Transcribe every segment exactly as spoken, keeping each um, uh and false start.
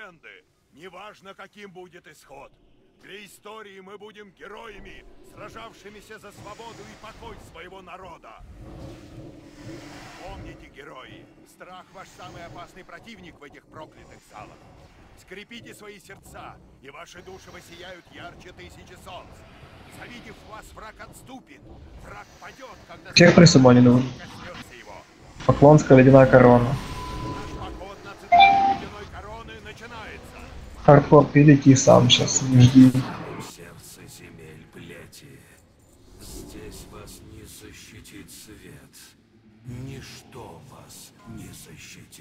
легенды. Неважно, каким будет исход. Для истории мы будем героями, сражавшимися за свободу и покой своего народа. Помните, герои, страх ваш самый опасный противник в этих проклятых залах. Скрепите свои сердца, и ваши души воссияют ярче тысячи солнц. Завидев вас, враг отступит. Враг падет, когда... Всех присубонили уже. Поклонская ледяная корона. Наш поход на цитадель ледяной короны начинается. Хардкор, ты лети сам сейчас, не жди. Сердце земель плети. Здесь вас не защитит свет. Ничто вас не защитит.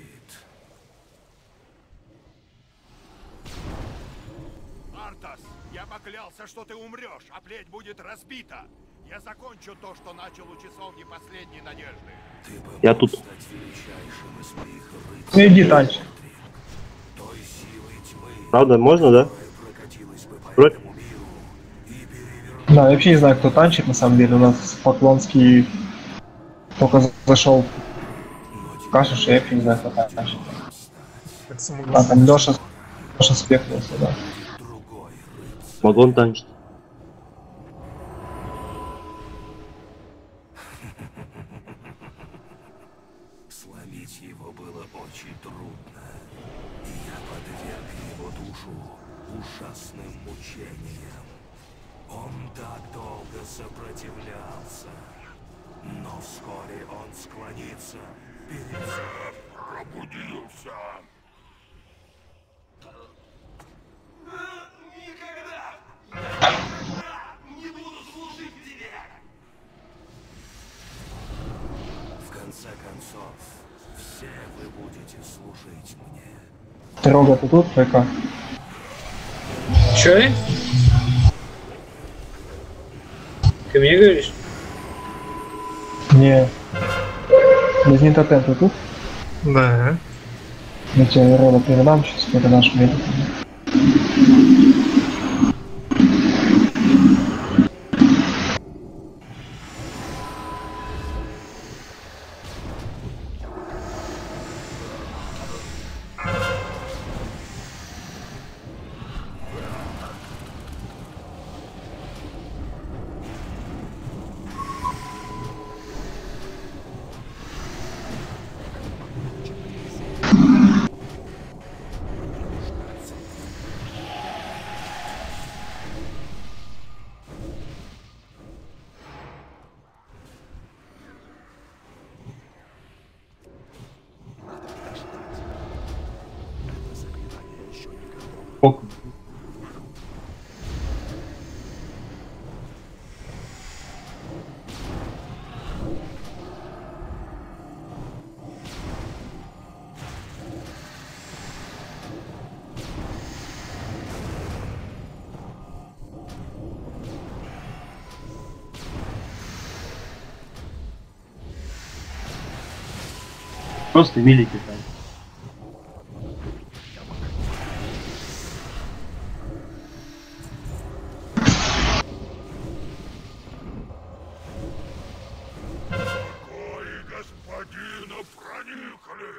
Артас, я поклялся, что ты умрешь, а плеть будет разбита. Я закончу то, что начал у часовни последней надежды. Ты бы Я мог тут. стать величайшим из моих Ну рыцарей. иди, танч. Той силой тьмы, Правда, можно, да? которая прокатилась бы по Против? этому миру и перевернула. Да, я вообще не знаю, кто танчит на самом деле. У нас Поклонский только зашел в кашу, я вообще не знаю, кто танчит. А, там Леша, Леша спехнулся, да. Другой рыцарь. Вагон танчит. Сломить его было очень трудно. И я подверг его душу ужасным мучениям. Он так долго сопротивлялся. Но вскоре он склонится перед... Пробудился! Никогда! Никогда не буду служить тебе! В конце концов, все вы будете служить мне. Трога, ты тут, ПК? Че? Ты мне говоришь? Не. Близнец Тотем, ты тут? Да. Я тебе рода передам, сейчас передашь мне. Ок. Просто великий танк. Покои господина проникли.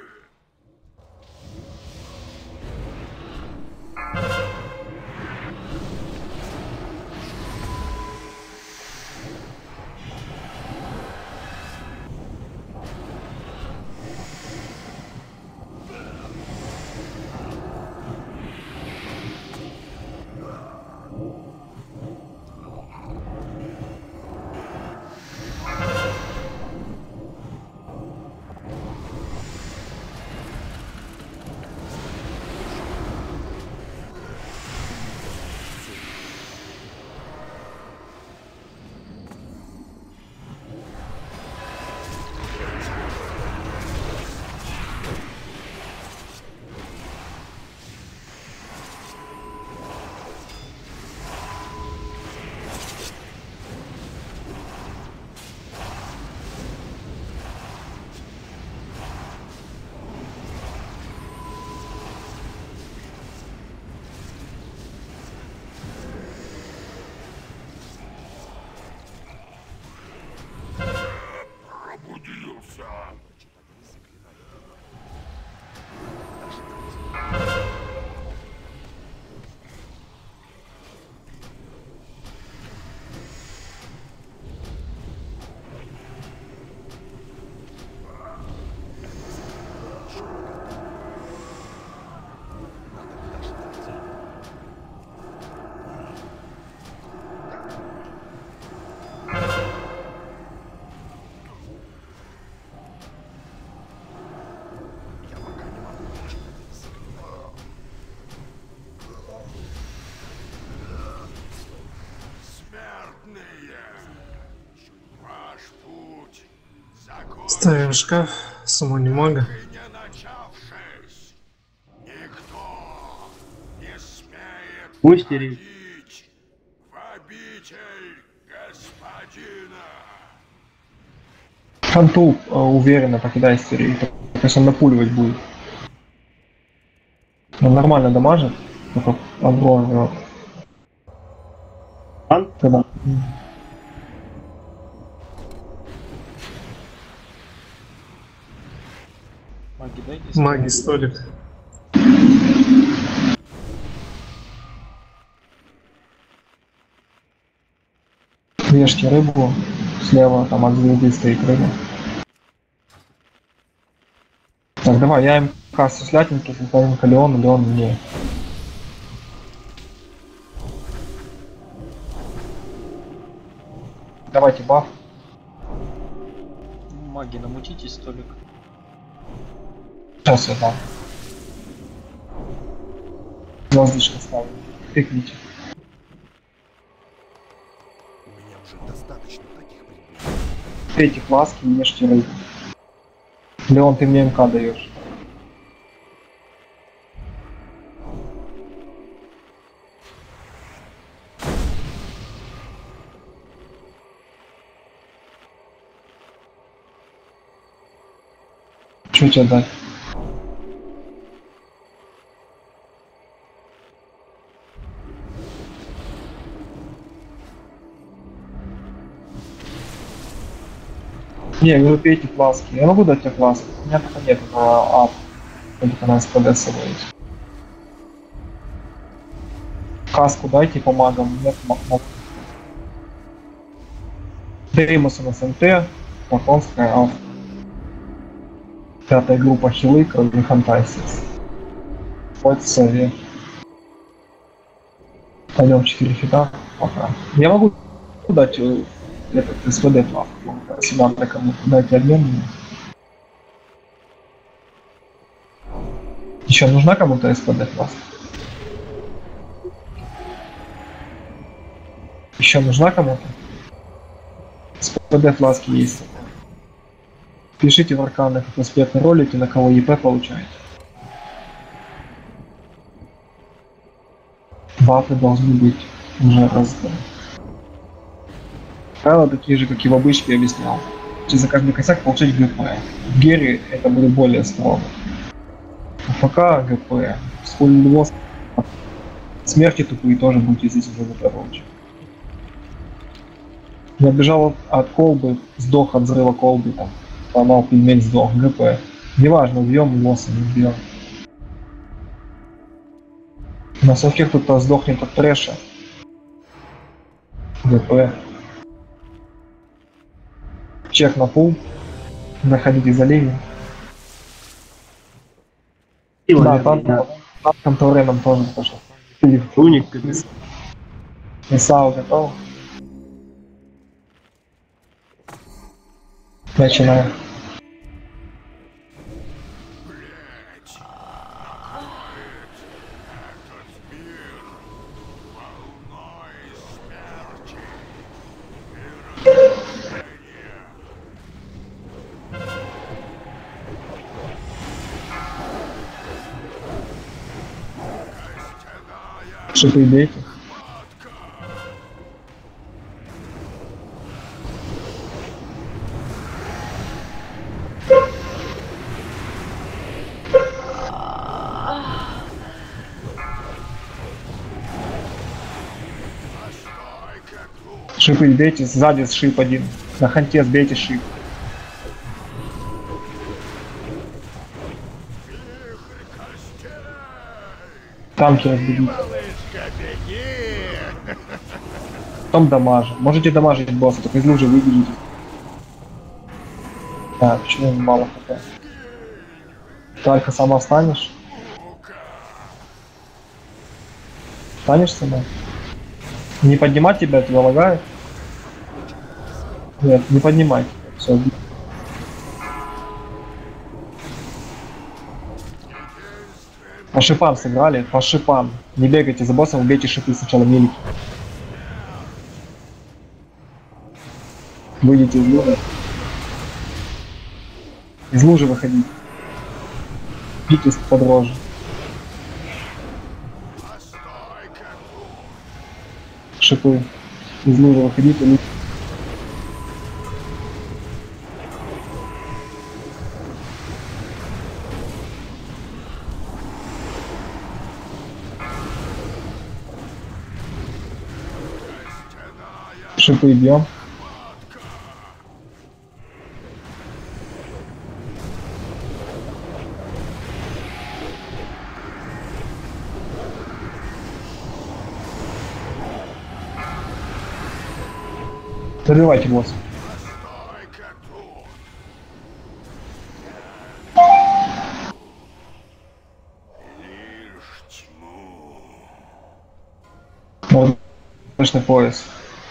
Ставим шкаф, саму не мага. И не начавшись, никто не смеет Пусть стереть. входить в обитель господина. Ханту э, уверенно покидай стерей, то есть он напуливать будет. Он нормально дамажит, только оброн. Ан? Когда... Маги, дайте. Маги, столик. Режьте рыбу, слева там от звезды стоит рыба. Так, давай, я им касту слятинки, составим Леон, Леон мне. Давайте баф. Маги, намутите столик. Сейчас я дам. Звездочка ставлю. Тыкните. У меня уже достаточно таких предметов. Пейте фласки и ешьте рыбу. Леон, ты мне МК даешь. Что тебе дать? Не, вы пейте фласки. Я могу дать тебе фласки. У меня пока нет этого ап. Только на СПД с собой есть. Каску дайте по магам. Нет магов. Деймос у нас МТ. Платонская АФ. Пятая группа хилы, кроме Хантайсис. Хоть в сове. Пойдем четыре хита. Пока. Я могу дать э, этот СПД плавку. Если надо кому-то дать обмен. Еще нужна кому-то СПД плавка? Еще нужна кому-то? СПД фласки есть. Пишите в арканах аспектные ролики, на кого ЕП получаете. Бафы должны быть уже разданы. Правила такие же, как и в обычке, я объяснял. За каждый косяк получить ГП. В Гере это будет более строго. В ФК ГП. Сколько смерти тупые тоже будете здесь уже ГП получить. Я бежал от колбы, сдох от взрыва колбы, там, сломал пельмень, сдох, ГП. Неважно, убьем лосса, не убьем. На совке кто-то сдохнет от трэша. ГП. Чек на пул. Заходите за линию. Да, там, там контуреном тоже пошел. Уник. Исао готов. Начинаем. Шипы бейте. Шипы бейте, сзади шип один. На ханте сбейте шип. Танки разберите. Малышка, беги! Потом дамажим. Можете дамажить босса, только из лужи выбежите. Да, почему мало хп? Только сама встанешь? Встанешь сама? Не поднимать тебя, тебя лагает? Нет, не поднимать. Все. По шипам сыграли, по шипам. Не бегайте за боссом, убейте шипы сначала милики. Выйдите из лужи. Из лужи выходить. Битесь подроже. Шипы. Из лужи выходить и... Шипы бьем. Добивайте босса. Вот, точный пояс.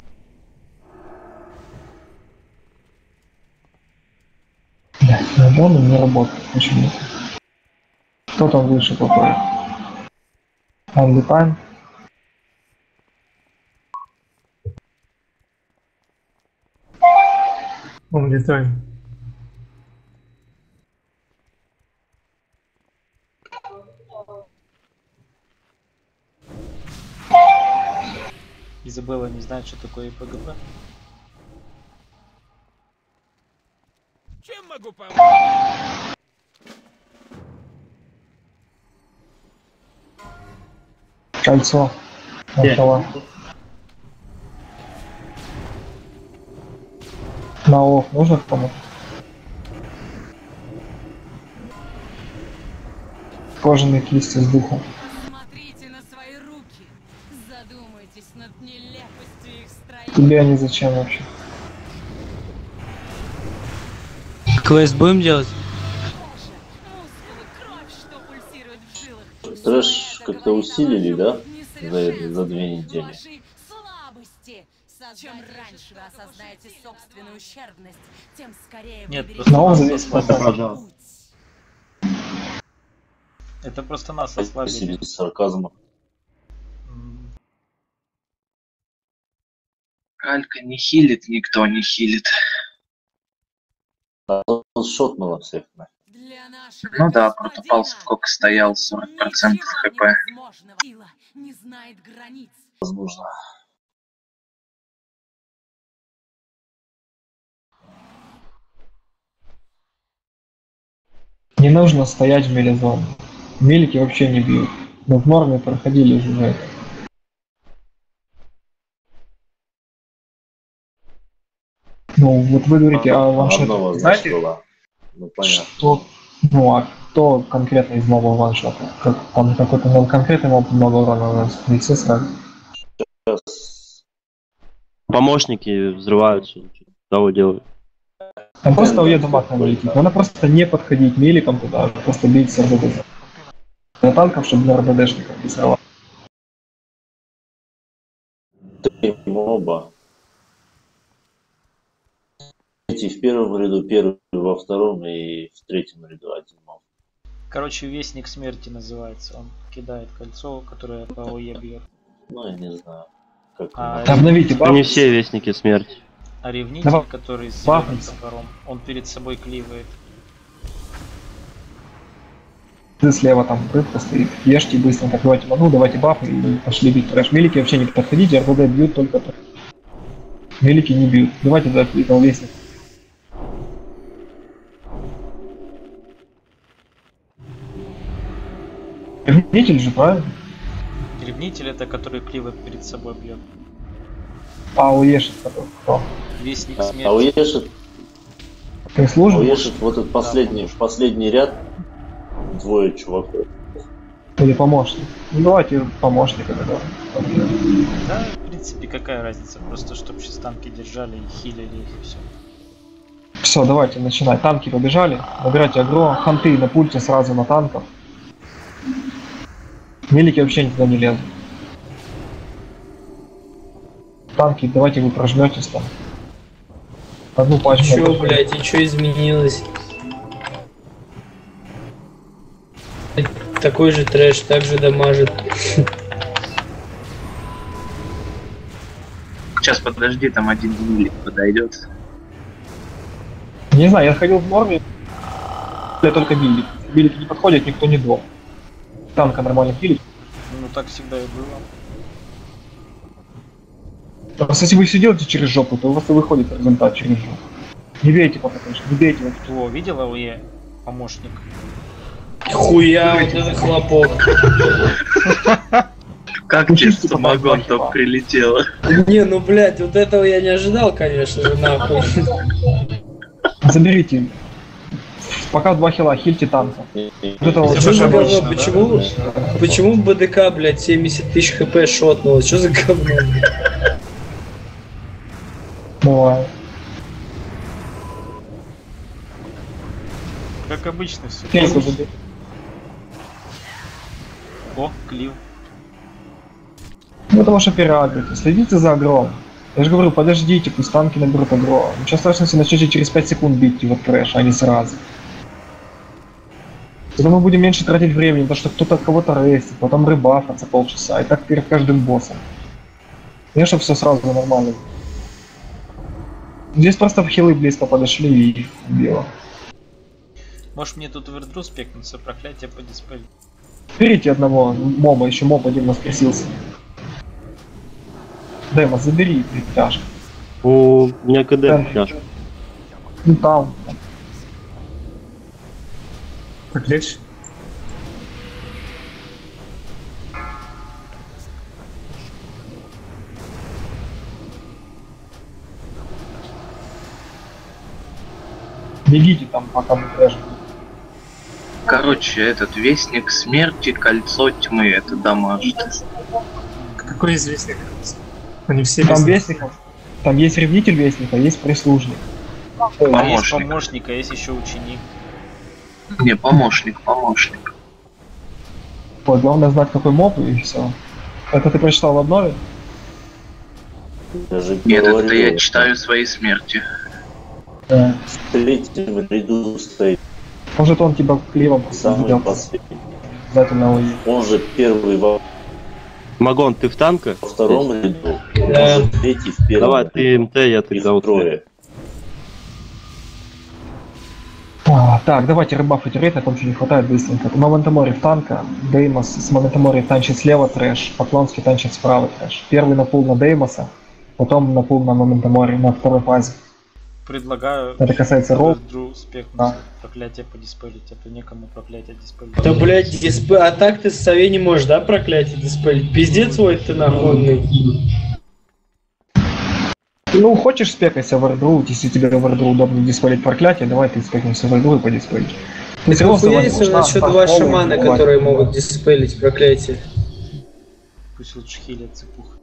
Наверное, не работает почему-то. Кто там выше какой? Undefined. Он летает. Изабелла не знает, что такое ПГП. Чем могу помочь? Кольцо. Около. На оф нужно помочь? Кожаные кисти с духом. Смотрите на свои руки. Задумайтесь над нелепостью их строения. Тебе они зачем вообще? Квест будем делать? Мускулы, кровь, что пульсирует в жилах. Трэш как-то усилили, да? За, Несовершенство за две недели. вашей слабости. Чем раньше вы осознаете собственную ущербность, тем скорее вы Нет, берете На оф просто зависит нас от ослабили. того. путь. Это просто нас Спасибо ослабили. без сарказма. М, Алька не хилит, никто не хилит. А он шотнула всех. нафиг. Для нашего Ну да, господина протопал сколько стоял, сорок процентов ничего хп. невозможного. Сила не знает границ. Возможно. Не нужно стоять в мелизоне. Мелики вообще не бьют. Мы в норме проходили уже это. Ну, вот вы говорите, а ваншот. Одного Знаете, была. Ну понятно. что... Ну, а кто конкретно из моба ваншота? Как, там какой-то ну, конкретный моб много урона наносит, не все сразу. Сейчас Помощники взрываются. Того делают. Там просто уеду маг надо лететь. Надо просто не подходить меликом туда, а просто бить с РДД. Для танков, чтобы для РДДшников не сорвать. три моба. Третий в первом ряду, первый во втором и в третьем ряду один моб. Короче, Вестник Смерти называется. Он кидает кольцо, которое по ОЕ бьет. Ну, я не знаю. Как А, оно. Обновите баф. Не все вестники смерти. А ревнитель, Давай. который с Бахнуть. зеленым топором, он перед собой кливает. Ты слева там рыбка стоит. Ешьте быстренько, давайте ману, давайте баф и пошли бить трэш. Мелики вообще не подходите, РДД бьют только трэш. Мелики не бьют. Давайте за этого вестника. Ревнитель же, правильно? Ревнитель это который кливает перед собой бьет. А у Ешет кто? Вестник А, Смерти. а у Ешет, Ты у служишь? Ешет вот этот последний, в последний ряд двое чуваков. Или помощник? Ну давайте помощника тогда. Да, в принципе, какая разница, просто чтобы сейчас танки держали и хилили их и все. Все, давайте начинать. Танки побежали. Набирайте агро. Ханты на пульте сразу на танков. Мелики вообще никуда не лезут. Танки, давайте вы прожметесь там. Одну пачку. Чё, блядь, и чё изменилось? Такой же трэш, так же дамажит. Сейчас подожди, там один милик подойдет. Не знаю, я ходил в норме. только билики. Билики не подходят, никто не дом. Танка нормально хилит. Ну так всегда и было. Просто если вы все делаете через жопу, то у вас и выходит результат через жопу. Не бейте пока, конечно, не бейте. О, видела у Е помощник? Хуя, вот это хлопок. Как тебе самогон там прилетело? Не, ну блять, вот этого я не ожидал, конечно же, нахуй. Заберите. Пока два хила, хильте танка. Вот это вот Что за говно? обычно, Почему? Почему БДК, блять, семьдесят тысяч хп шотнуло? Что за говно? Бывает. Как обычно все. Хильку заберите. О, клив. Ну потому что переагрите. Следите за агром. Я же говорю, подождите, пусть танки наберут агро. Ничего страшного, если начнете через пять секунд бить его трэш, а не сразу. Тогда мы будем меньше тратить времени, потому что кто-то кого-то рейстит, потом рыбафаться полчаса, и так перед каждым боссом. Конечно, все сразу нормально. Здесь просто в хилы близко подошли и убило. Может мне тут вердру спекнуться, проклятие по дисплею. Берите одного моба, еще моб один воскресился. Дэма, забери притяжку. У меня КД притяжка. Ну там. Подлечь? Бегите там, пока мы трэшим. Короче, этот вестник смерти, кольцо тьмы, это дамажит. Какой из вестников? Они все Там вестники. вестников. Там есть ревнитель вестника, есть прислужник. А есть Помощник. помощник, а есть еще ученик. Не, помощник, помощник. Вот, главное знать какой моб и все. Это ты прочитал в обнове? Я же Нет, это говорил, я читаю свои смерти. Да. в третьем ряду стоит Может он типа кливом самый сделал последний. обязательно УИ. Он же первый во Магон, ты в танка? во втором ряду, Да. он же третий в первом. Давай, ты МТ, я Их тогда вот. трое. А, так, давайте рыбафать рейд, а там что не хватает быстренько. Моментомори в танка, Деймос с Моментомори танчит слева трэш, Поклонский танчит справа трэш. Первый на пул на Деймоса, потом на пул на Моментомори на второй фазе. Предлагаю Это касается ролл. вердру спекнуться, Да. проклятие подиспелить, а то некому проклятие диспелить. Да, блять, дисп... а так ты с сове не можешь, да, проклятие диспелить? Пиздец свой ты нахуй. Ну, хочешь спекайся в Эрдру, если тебе в Эрдру удобно диспелить проклятие, давай ты спекнешься в Эрдру и подиспелишь. Если Нихуя, если у нас еще два шамана, которые могут диспелить проклятие. Пусть лучше хилят цепух.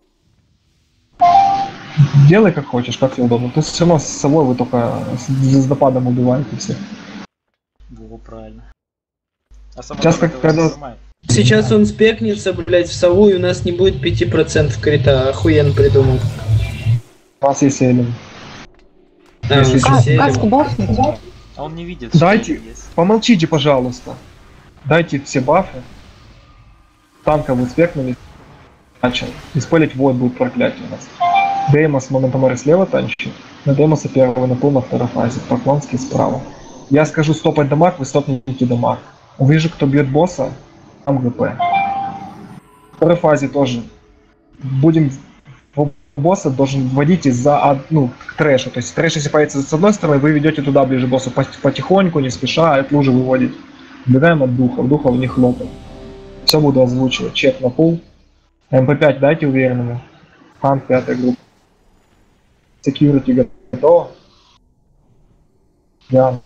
Делай как хочешь, как тебе удобно. Ты все равно с собой вы только с звездопадом убиваете все. Во, правильно. А сама Сейчас как когда- Сейчас он спекнется, блять, в сову, и у нас не будет пяти процентов крита. Охуенно придумал. У нас есть Эллен. А, Если у нас есть Каску Элем. бафнуть? А он не видит. Дайте. что есть. Помолчите, пожалуйста. Дайте все бафы. Танка вы спекнули. Начал. Исполить войд будет проклятие у нас. Деймос Моментомори слева танчит. На Деймоса первый на пол на второй фазе. Поклонский справа. Я скажу стопать дамаг, вы стопните дамаг. Увижу, кто бьет босса, там ГП. В второй фазе тоже. Будем босса должен вводить из-за ну, к трэшу. То есть трэш, если появится с одной стороны, вы ведете туда ближе боссу потихоньку, не спеша, от лужи выводить. Убегаем от духов, духов не хлопать. Все буду озвучивать. Чек на пул. эм пэ пять дайте уверенному. Танк пятая группа. Security готово. Я.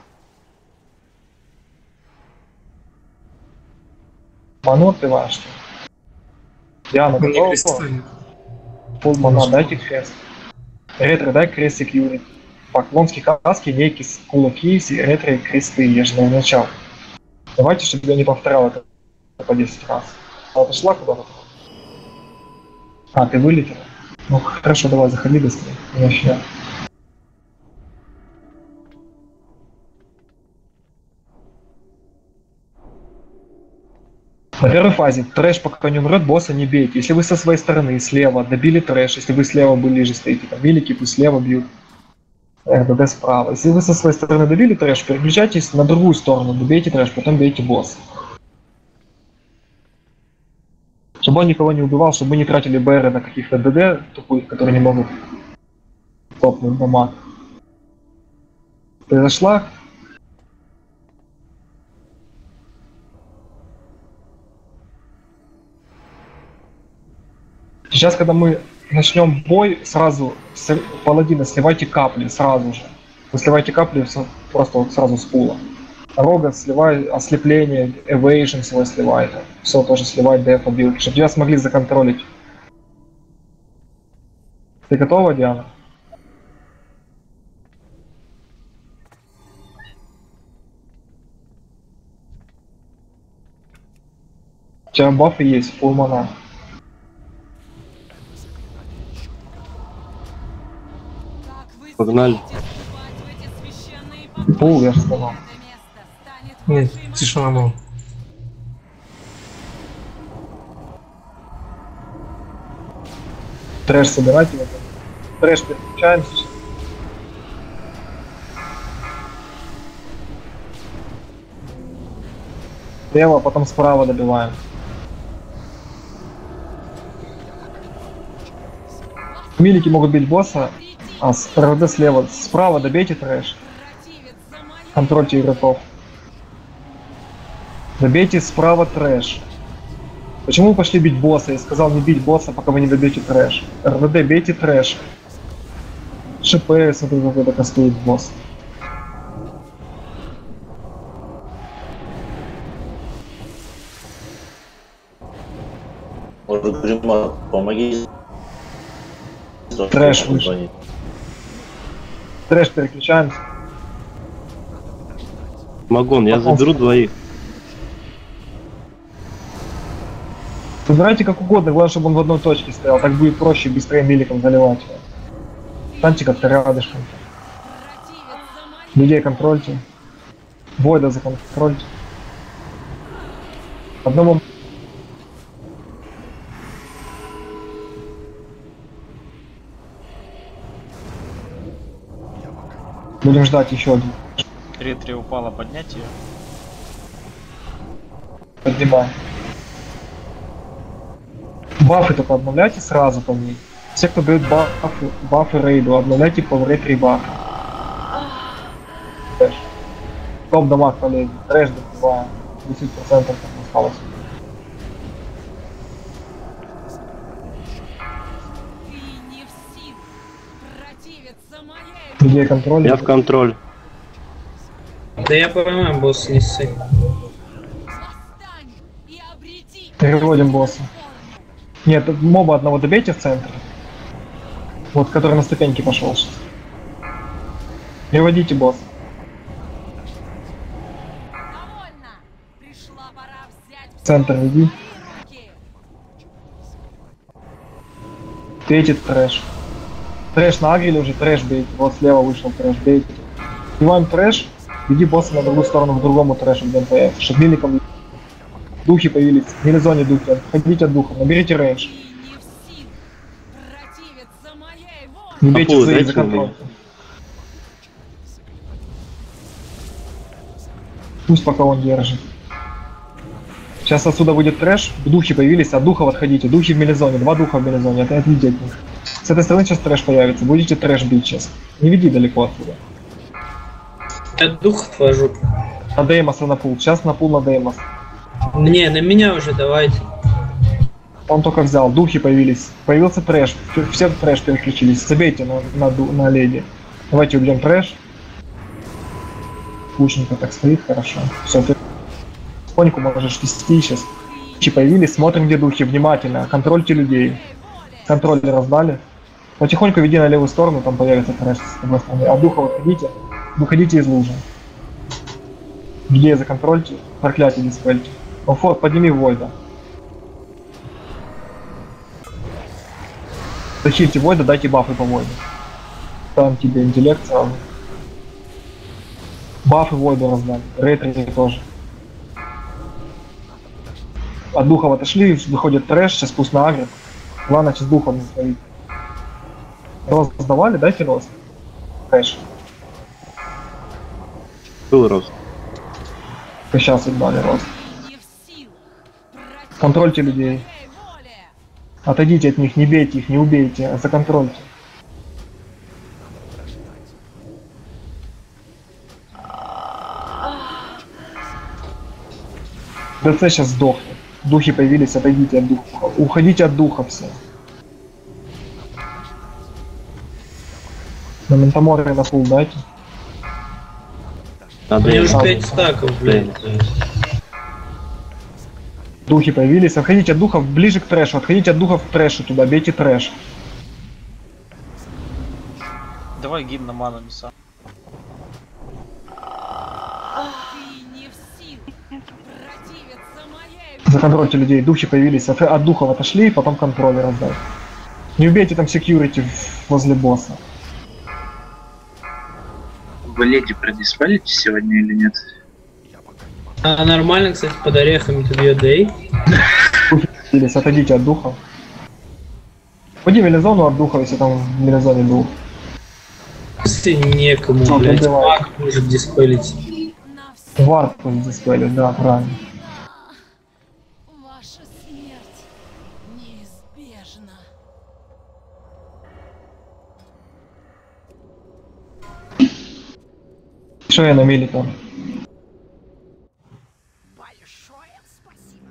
Ману отпиваешь? Диана Мне готова? крест станет. Пол мана, дайте крест. Ретро, дай крест security. Поклонские каски, нейки, кулаки, ретро и кресты, я же не начал. Давайте, чтобы я не повторял это по десять раз. А отошла куда-то? А, ты вылетел? Ну хорошо, давай, заходи быстрее. Начнем. На первой фазе трэш пока не умрет, босса не бейте. Если вы со своей стороны слева добили трэш, если вы слева ближе стоите, там велики пусть слева бьют. РДД справа. Если вы со своей стороны добили трэш, переключайтесь на другую сторону, добейте трэш, потом бейте босс. Чтобы он никого не убивал, чтобы мы не тратили БР на каких-то ДД тупых, которые не могут топнуть дамаг. Произошла. Сейчас, когда мы начнем бой, сразу с паладина сливайте капли, сразу же. Вы сливайте капли просто вот сразу с пула. Рога сливай, ослепление, evasion свой сливай. Все тоже сливай, деф, билд, чтобы тебя смогли законтролить. Ты готова, Диана? У тебя бафы есть, полмана. Погнали. Пул, я же сказал. Нет, тишина была. Трэш собирайте. Вот. Трэш переключаемся. Слева, потом справа добиваем. Милики могут бить босса, а с РД слева. Справа добейте трэш. Контрольте игроков. Добейте справа трэш. Почему вы пошли бить босса? Я сказал не бить босса, пока вы не добьете трэш. РДД, бейте трэш. ШП, смотри, как это кастует босс. Может, Грима, помоги. Трэш вышел. Трэш переключаемся. Магон, я Потом... заберу двоих. Выбирайте как угодно, главное, чтобы он в одной точке стоял. Так будет проще быстрее миликом заливать. Станьте как-то рядышком. Людей контрольте. Войда законтрольте. Одному... Будем ждать еще один. три-три упала, поднять ее. Поднимаем. Бафы только обновляйте сразу по ней. Все, кто дает бафы, бафы рейду, обновляйте по три бафа. Трэш. Топ дамаг полезен. Трэш добиваем. десять процентов там осталось. Людей контроль. Я в контроль. Да я понимаю, босс, не ссы. Переводим босса. Нет, моба одного добейте в центре. Вот, который на ступеньке пошел сейчас. Переводите босса. В центр веди. Третий трэш. Трэш на агреле уже, трэш бейте. Вот слева вышел трэш, бейте. Снимаем трэш, веди босса на другую сторону, к другому трэшу, где МПФ. Шагмиликом. Духи появились, в милизоне духи. Отходите от духов, наберите рейндж. Не бейте Апу, свои дайте за контроль. Пусть пока он держит. Сейчас отсюда будет трэш, духи появились, от духов отходите. Духи в милизоне, два духа в милизоне, это отведите от них. С этой стороны сейчас трэш появится, будете трэш бить сейчас. Не веди далеко отсюда. Я дух отвожу. На Деймоса на пул, сейчас на пул на Деймос. Не, на меня уже давайте. Он только взял, духи появились. Появился трэш, все в трэш переключились. Забейте на, на, на леди. Давайте убьем трэш. Лучненько так стоит, хорошо. Все, ты потихоньку можешь вести сейчас. Духи появились, смотрим где духи, внимательно. Контрольте людей. Контроль раздали. Потихоньку веди на левую сторону, там появится трэш с одной стороны. А духа выходите, выходите из лужи. Людей законтрольте, проклятие диспельте. Офор, подними Войда. Захильте Войда, дайте бафы по Войду. Ставим тебе интеллект сразу. Бафы Войду раздали, рейтинги тоже. От духов отошли, выходит трэш, сейчас пусть на агре. Главное, сейчас духом не стоит. Рост сдавали, дайте рост. Трэш. Был рост. Сейчас отдали рост. Контрольте людей. Отойдите от них, не бейте их, не убейте, а законтрольте. ДЦ сейчас сдохнет. Духи появились, отойдите от духа. Уходите от духа все. На ментаморе на фул дайте. У меня уже пять стаков, блин. Духи появились. Отходите от духов ближе к трэшу. Отходите от духов к трэшу туда. Бейте трэш. Давай гимн на ману не сам. Законтрольте людей. Духи появились. От, от духов отошли, потом контроль раздать. Не убейте там секьюрити возле босса. Вы леди продиспалите сегодня или нет? А нормально, кстати, под орехами тут бьет Дэй. Отойдите от духов. Пойди в мелизону от духов, если там в мелизоне дух. Если некому, ну, блядь, маг может диспелить. Вард может диспелить, да, правильно. Ваша смерть неизбежна. Что я на миле там? Большое спасибо.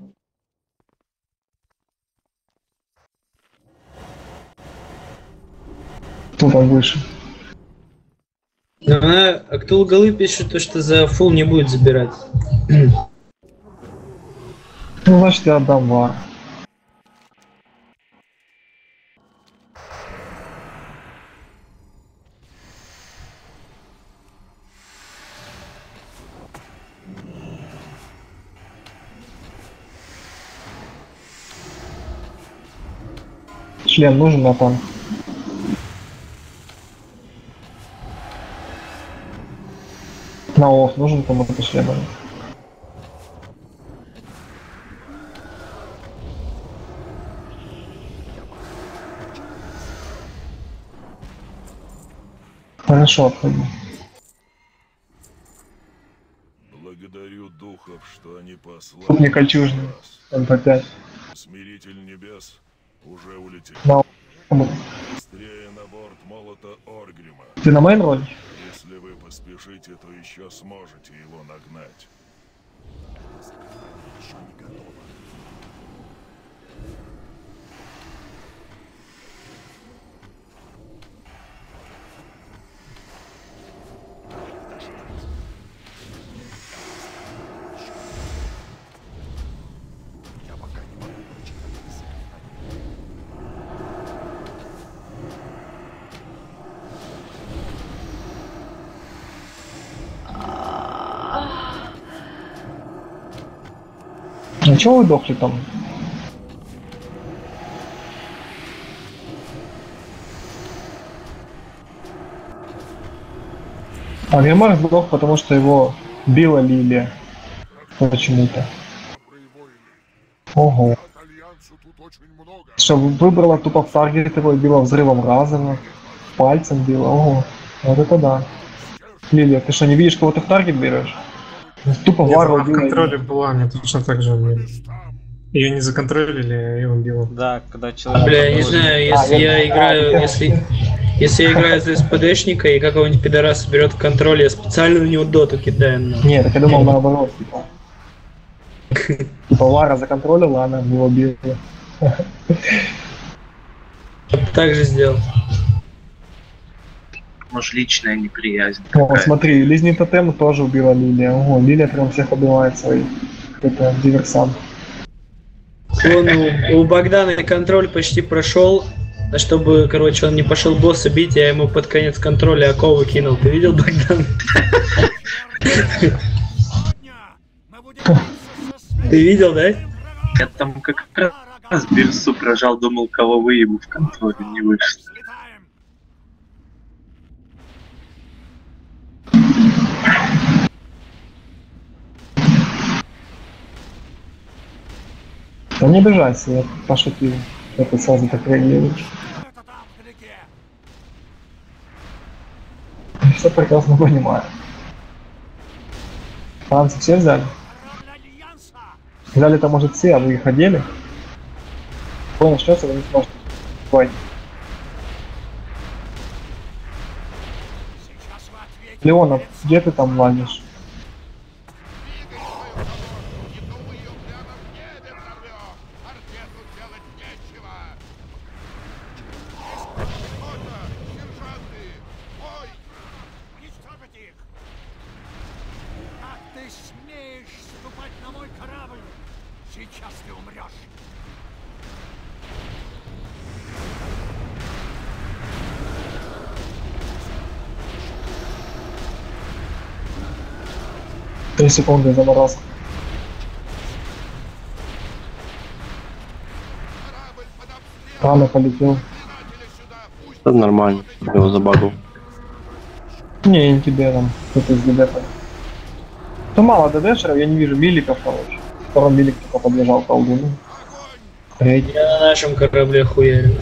Кто там выше? Ну, а, а кто голы пишет, то что за фул не будет забирать. Ну, значит, я отдам вар. Член нужен на танк? На офф нужен кому-то член? Хорошо, отходи. Благодарю духов, что они послали. Тут не кольчужный. эн пэ пять. Смиритель небес уже улетел. На... Быстрее на борт молота Оргрима. Ты на мейн роль? Если вы поспешите, то еще сможете его нагнать. Еще не готово. Ну чего вы дохли там? А Гримар сдох, потому что его била Лилия. Почему-то. Ого. Что, выбрала тупо в таргет его и била взрывом разом, пальцем била. Ого. Вот это да. Лилия, ты что, не видишь, кого ты в таргет берешь? Тупо варвар в контроле была, мне точно так же убили. Ее не законтролили, а ее убило. Да, когда человек... А, бля, я не знаю, если а, я, я играю, если, если я играю за СПДшника и какого-нибудь пидораса берет в контроль, я специально на него доту кидаю. Но... Нет, так я думал наоборот, типа. Типа Лара законтролила, она его била. Так же сделал. Может, личная неприязнь. О, смотри, Лизни Тотем тоже убила Лилия. Ого, Лилия прям всех убивает своих. Это диверсант. Он у, у Богдана контроль почти прошел, а чтобы, короче, он не пошел босса бить, я ему под конец контроля оковы кинул. Ты видел, Богдан? Ты видел, да? Я там как раз бирсу прожал, думал, кого выебу в контроле, не вышло. Да не обижайся, я пошутил. Это сразу так реагируешь. Все прекрасно понимаю. Францы все взяли? Взяли-то, может, все, а вы их одели? Бой начнется, вы не сможете. Бой. Леонов, где ты там лазишь? Три секунды заморозка. Рано полетел. Это нормально, я его забагал. Не, не тебе там, кто-то из ДДшеров. Ну мало ДДшеров, я не вижу миликов, короче. Второй милик только подъезжал к колдуну. Третий. Я на нашем корабле хуярил.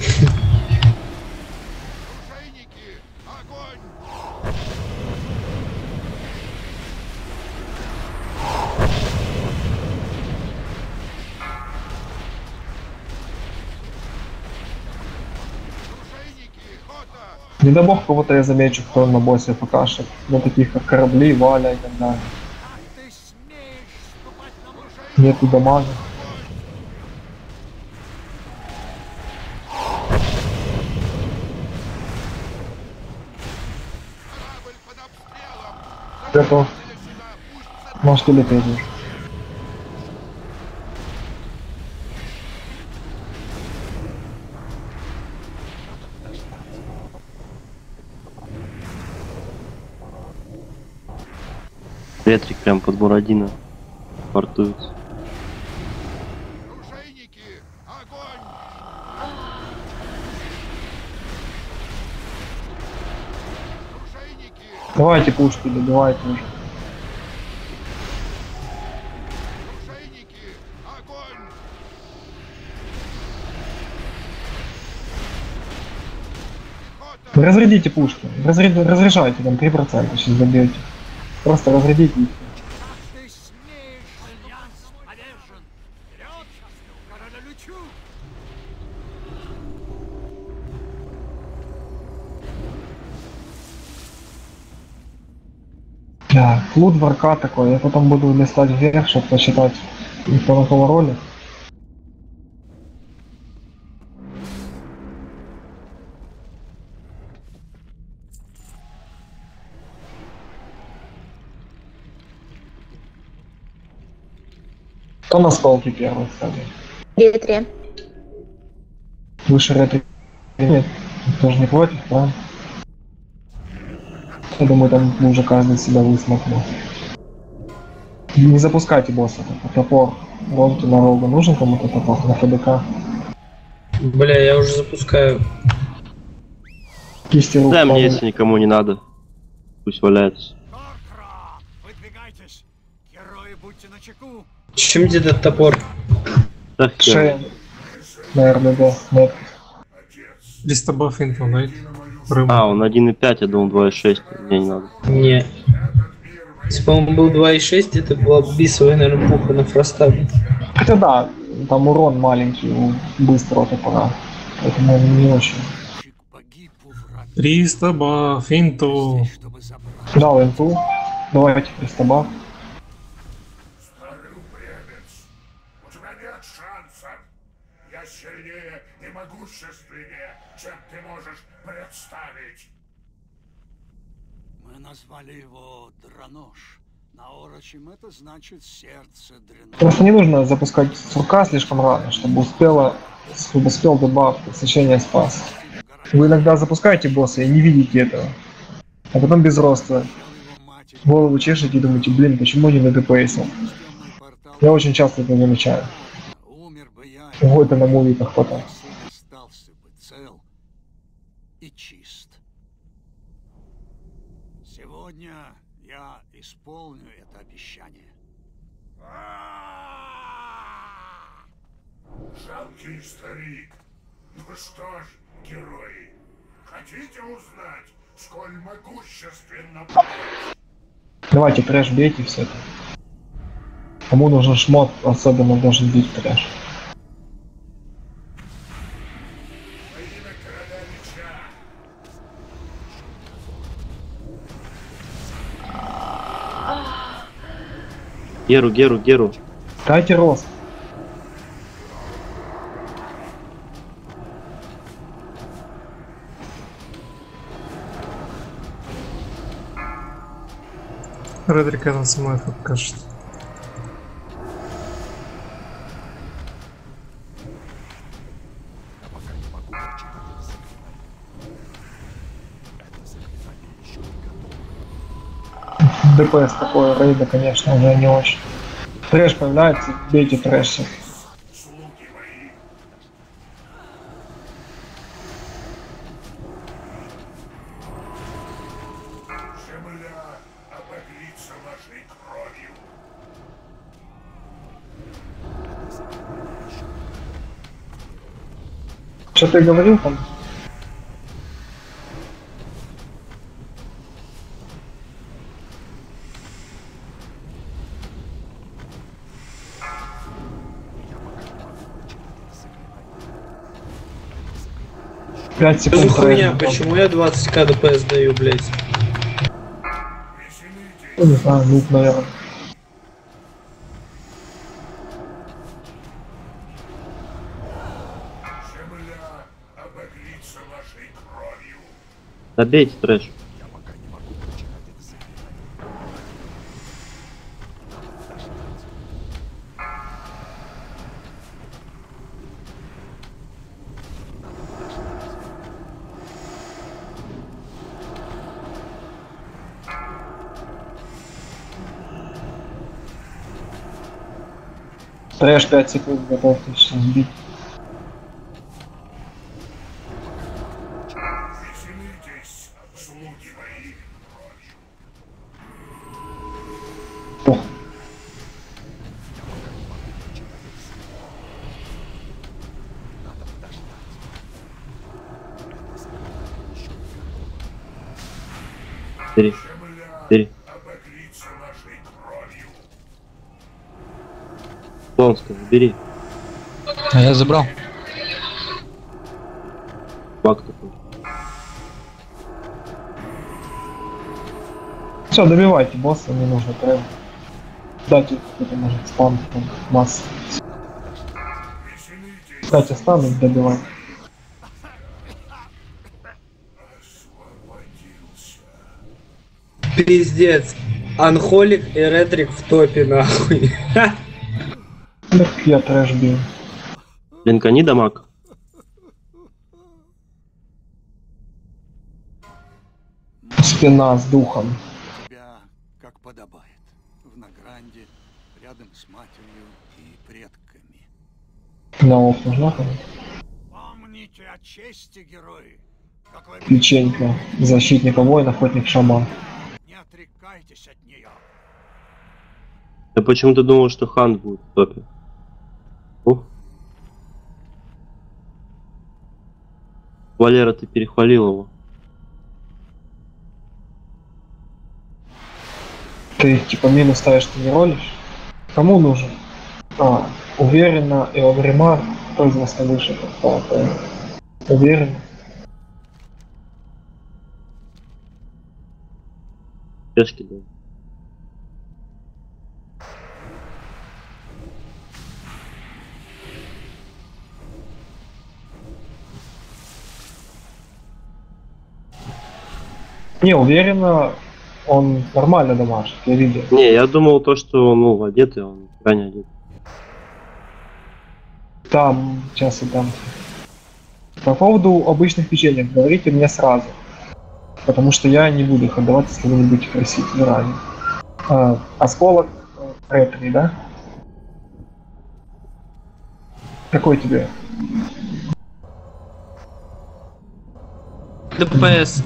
Не дай бог кого-то я замечу, кто на боссе покажет. На таких как корабли, Валя и так далее. Нету дамага. Готов. Можете лететь уже. Ветрик прям под Бурадино портуется. Давайте пушки, добивайте уже. Разрядите пушки, Разряд... разряжайте, там три процента сейчас добьете. Просто разрядите их. Да, лут варка такой, я потом буду листать вверх, чтобы посчитать кто на кого роли. Кто на столке первый, кстати? Ретри. Выше ретри нет, тоже не против, правильно? Я думаю, там уже каждый себя высмотрел. Не запускайте босса, топор. Ролки на рогу. Нужен кому-то топор на ФДК? Бля, я уже запускаю. Кисти рук. Да, мне если никому не надо. Пусть валяется. Чем где этот топор? Да, Шея. Наверное, да. Нет. Листобаф инфо, найт. А, он один и пять, я думал два и шесть. Мне не надо. Не. Если, по-моему, был два и шесть, это была бисовая, наверное, пуха на фростабе. Хотя да, там урон маленький у быстрого топора. Поэтому не очень. Листобаф инту. Дал инту. Давайте листобаф. Сильнее и могущественнее, чем ты можешь представить. Мы назвали его Дранош. На орочем это значит сердце Дренош. Просто не нужно запускать сурка слишком рано, чтобы успело, чтобы успел дебаф, посещение спас. Вы иногда запускаете босса и не видите этого. А потом без роста голову чешете и думаете, блин, почему не на ДПСе? Я очень часто это замечаю. Вот это на мувиках потом. Остался бы цел и чист. Сегодня я исполню это обещание. Жалкий старик. Ну что ж, герои, хотите узнать, сколь могущественно... Давайте трэш бейте все это. Кому нужен шмот, особенно должен бить трэш. Геру, Геру, Геру. Дайте рост. Редрик этот самой покажет. ДПС такое рейда, конечно, уже не очень. Трэш появляется, бейте трэш. Что ты говорил там? пять секунд. Что за хуйня? Почему я двадцать ка ДПС даю, блять? Ну, не знаю, лук, наверное. Добейте трэш. Трэш пять секунд, готов сейчас бить. Бери. Бери. Плонского, бери. А я забрал. Бак такой. Все, добивайте босса, не нужно прям. Дайте какой-то может спам, там, масса. Кстати, стану добивать. Пиздец. Анхолик и Редрик в топе, нахуй. Так я трэш бил. Линкани дамаг. Спина с духом. Тебя, как подобает, в Награнде, рядом с матерью и предками. На оф нужна кому-то? Помните о чести, герои. Как вы Печенька. Защитника воин, охотник шаман. не отрекайтесь от нее. Я почему-то думал, что Хан будет в топе. Ух. Валера, ты перехвалил его. Ты типа минус ставишь, ты не ролишь? Кому нужен? А, уверенно и Огримар производство выше. Уверенно. Пешки, да. Не, уверенно, он нормально дамажит, я видел. Не, я думал то, что ну одетый, он крайне одет. Там, сейчас и там. По поводу обычных печенек говорите мне сразу. Потому что я не буду их отдавать, если вы не будете просить заранее. А, осколок ретри, да? Какой тебе? ДПС.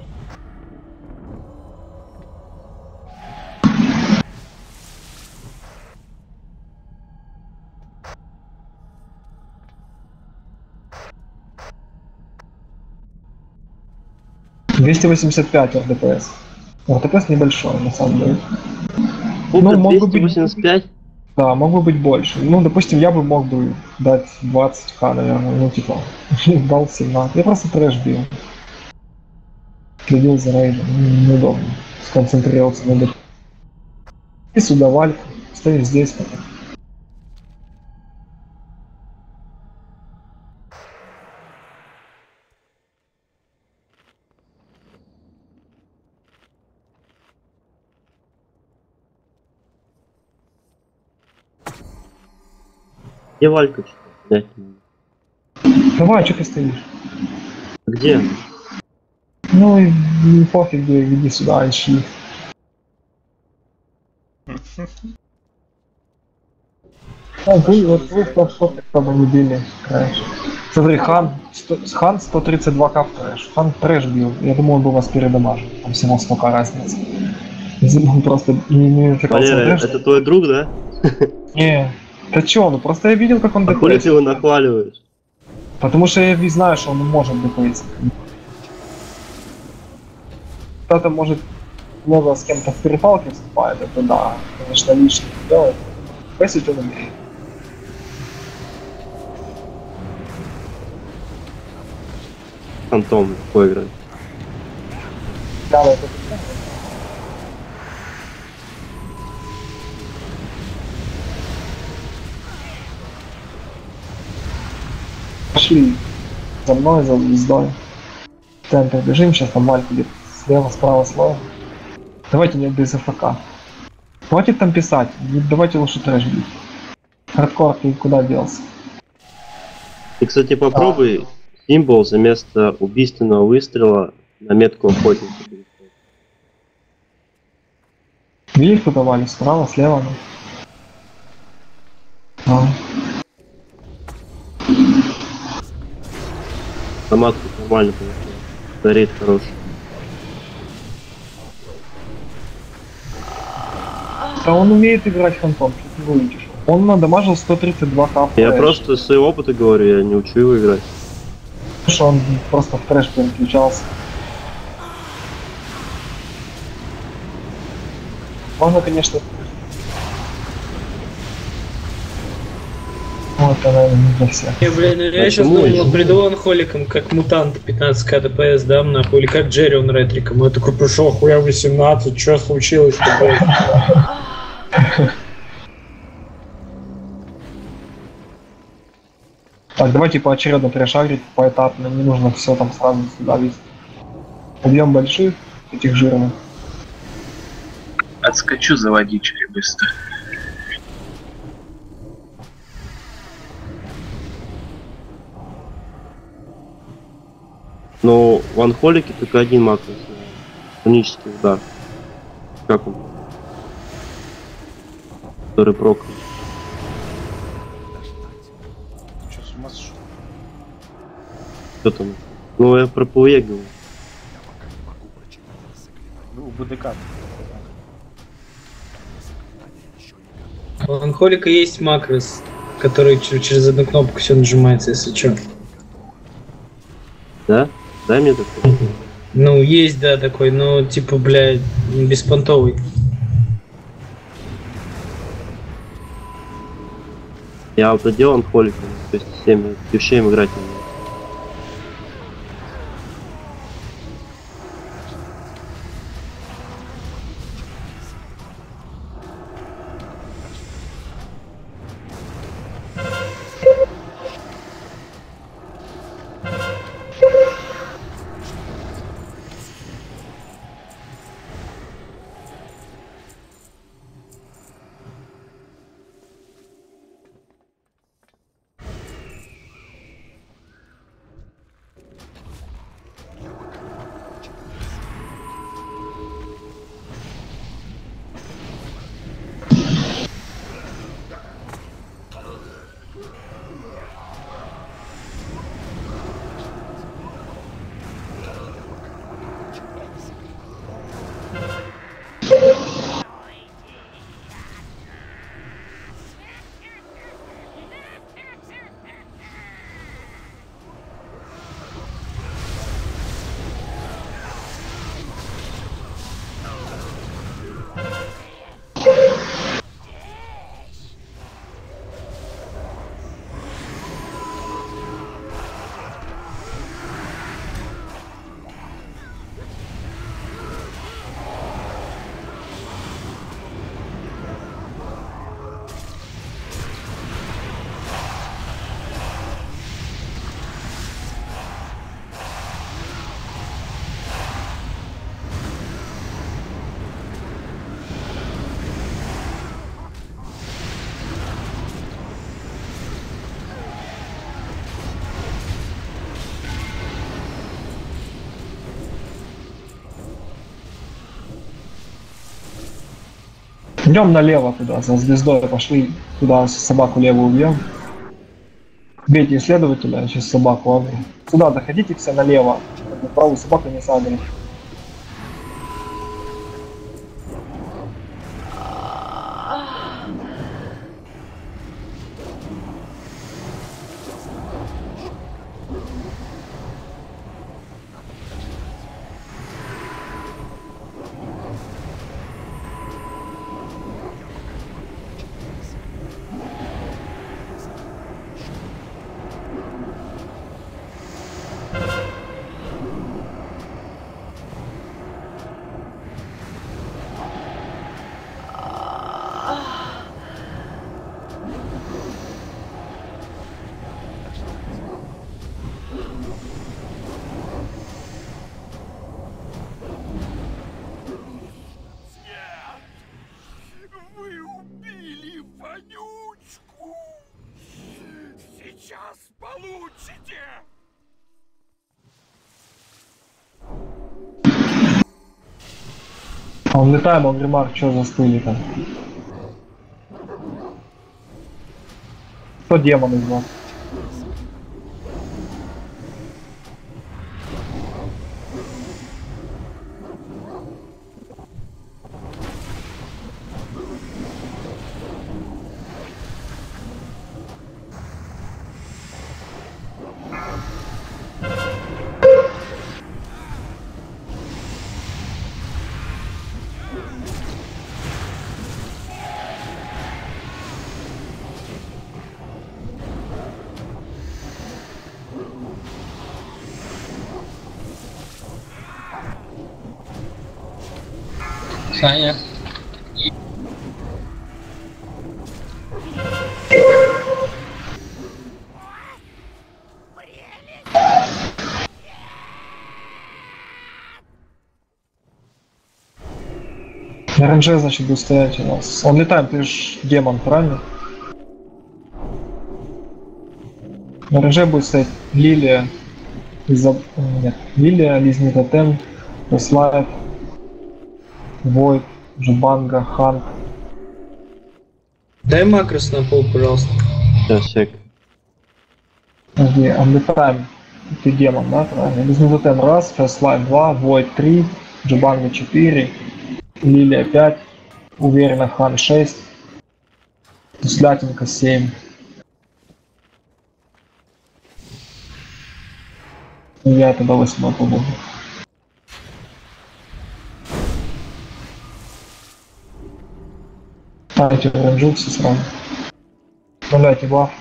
двести восемьдесят пять эр дэ пэ эс. эр дэ пэ эс небольшой, на самом деле. Супер, Ну, могут двести восемьдесят пять? Да, мог бы быть больше. Ну, допустим, я бы мог бы дать двадцать тысяч, наверное, ну, типа, дал семнадцать. Я просто трэш бил. Следил за рейдом, ну, неудобно. Сконцентрироваться на бит. И сюда вальку, стоишь здесь потом. Где Валька? Блять. Давай, что ты стоишь? Где? Ну и не пофиг, где, иди сюда, ищи. А, вы, вот вы просто чтобы не били трэш. Смотри, Хан, сто, Хан сто тридцать два ка в трэш. Хан трэш бил. Я думаю, он бы вас передамажил. Там всего столько разницы. Если он просто не, не Валера, это твой друг, да? Не, ты чё, ну просто я видел, как он а хули ты его нахваливаешь? Потому что я знаю, что он может дпсить. Кто-то может много с кем-то в перепалке вступает, это да, конечно, лишнее делает. Дпсить он умеет. Фантом какой играть? Да, это пошли за мной, за звездой. В центр бежим, сейчас там Валька где-то слева, справа, слева. Давайте не без АФК. Хватит там писать, давайте лучше трэш бить. Хардкор, ты куда делся? Ты, кстати, попробуй а. символ за место убийственного выстрела на метку охотника. Видишь, куда Вали? Справа, слева? А. Автомат нормально получил. Горит хороший. Да он умеет играть фантом, что ты вылетишь. Он надамажил сто тридцать два ка. Я просто с своего опыта говорю, я не учу его играть. Что он просто в трэш переключался. Можно, конечно... Вот, наверное, не для всех. Не, блин, ну я сейчас думал, приду он холиком, как мутант пятнадцать ка дпс дам, нахуй, или как Джерри он ретриком. Я такой пришел, хуя восемнадцать, что случилось-то, блядь? Так, давайте поочередно перешагрить, поэтапно, не нужно все там сразу сюда вести. Убьем больших, этих жирных. Отскочу за водичкой быстро. Но в анхолике только один маг. Унический удар. Как он? Который прокал. Что, с ума сошел? Что там? Ну я про ПВЕ говорю. У БДК. У Анхолика есть макрос, который через одну кнопку все нажимается, если что. Да? Дай мне такой. Ну, есть, да, такой, но типа, блядь, беспонтовый. Я вот делал анхоликом, то есть всеми пившеем играть не умею. Идем налево туда, за звездой пошли туда, собаку левую убьем. Бейте исследователя, сейчас собаку агру. Сюда доходите все налево, правую собаку не сагрить. Сейчас получите! А он летаем, он ремарк, что застыли там? Кто демон из вас? Саня. эр эн джи, значит, будет стоять у нас. Он летает, ты ж демон, правильно? На эр эн джи будет стоять Лилия, из-за... Нет, Лилия, Лизни Тотем, Слайд, Войд, Джубанга, Ханк. Дай макрос на пол, пожалуйста. Сейчас, сек. Подожди, отлетаем. Ты демон, да? Правильно. Лизни Тотем раз, Слайд два, Войд три, Джубанга четыре, Лилия пять, уверенно Хан шесть, Туслятинка семь. Я тогда восьмой побуду. Ставите в ренджу все сразу. Вставляйте бафы.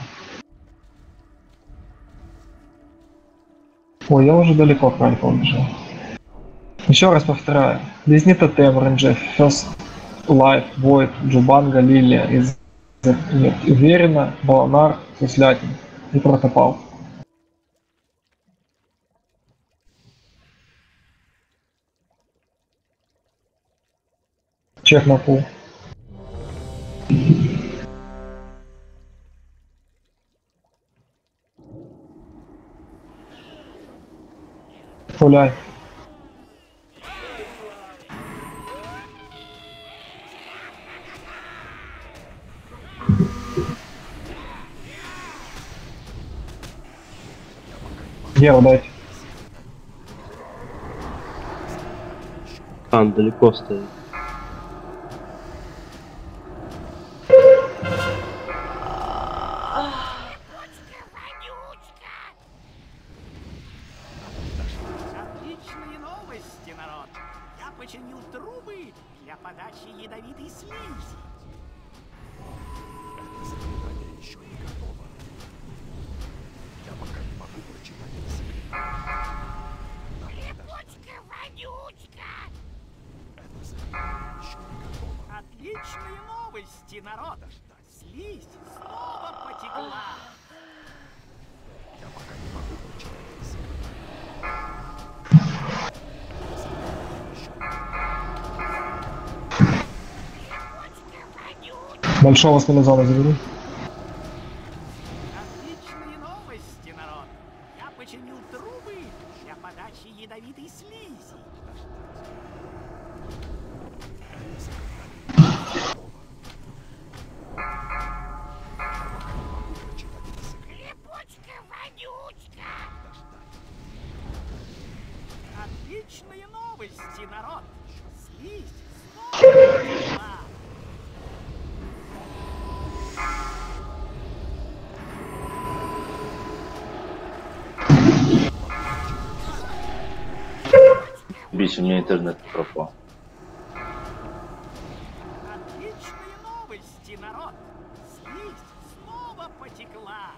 Ой, я уже далеко к Ральфу убежал. Еще раз повторяю. Лизни Тотем, ренджи, First Life, Void, Джубанга, Лилия, из... Нет, уверенно, Баланар, Туслятин и Протопал. Чек на пул. Пуляй. Геру дайте. Хан далеко стоит. Отличные новости, народ! Я починил трубы для подачи ядовитой слизи. Это заклинание еще не готово. Я пока не могу прочитать язык. Липучка-вонючка! Это заклинание еще не готово. Отличные новости, народ! Слизь снова потекла. Я пока не могу прочитать язык. Большого смелозона заберу. Отличные новости, народ! Я починил трубы для подачи ядовитой слизи. Отличные новости, народ! Слизь снова потекла. Бич, у меня интернет пропал. Отличные новости, народ! Слизь снова потекла.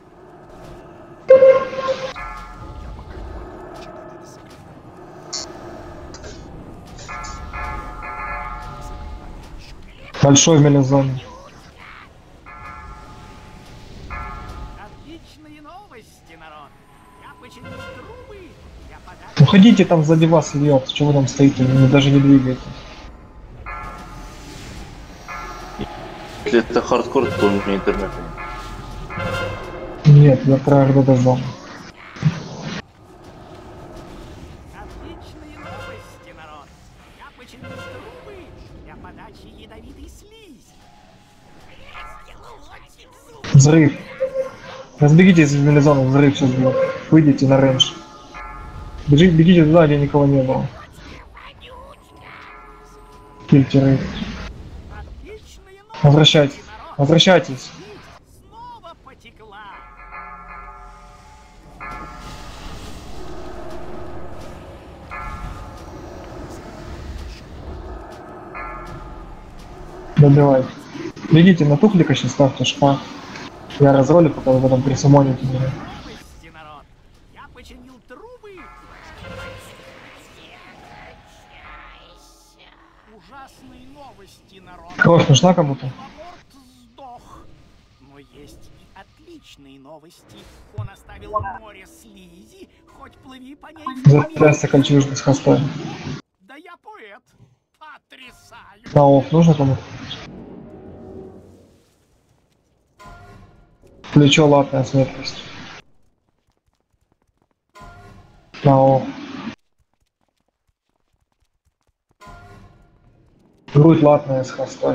Большой в мелизоне. Отличные новости, народ! Я починил трубы, я подам... Уходите, там сзади вас льет. Чего вы там стоите? Вы даже не двигаетесь. Если это хардкор, то у меня интернета нет. Нет, я про РДД зону. Отличные новости, народ! Я починил трубы для подачи ядовитой слизи. Взрыв. Разбегитесь из мелизона, взрыв сейчас будет. Выйдите на рейндж. Бежите, бегите туда, где никого не было. Кильте рейд. Возвращайтесь. Возвращайтесь. Снова потекла. Добивайте. Бегите на тухлика, сейчас ставьте шпа. Я разролю, пока вы потом присумоните меня. Новости, народ! Я починил трубы. Ужасные новости, народ! Кровь нужна кому-то? Аборт сдох. Но есть и отличные новости. Он оставил море слизи, хоть плыви по ней в мир. Затрясся кольчужный с хостой. Да я поэт. Потрясаю. На офф нужно кому-то? Плечо латная сметкость. На офф. Грудь латная с хостой.